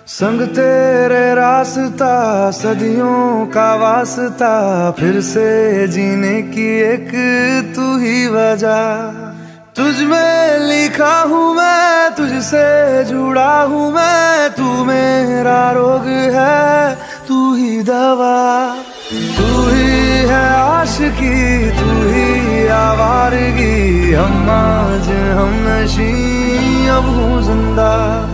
संग तेरे रास्ता सदियों का वास्ता, फिर से जीने की एक तू ही वजह। तुझ में लिखा हूँ मैं, तुझसे जुड़ा हूँ मैं, तू मेरा रोग है, तू ही दवा। तू ही है आशिकी, तू ही आवारगी, हम आज हम नशी अब हूँ जिंदा।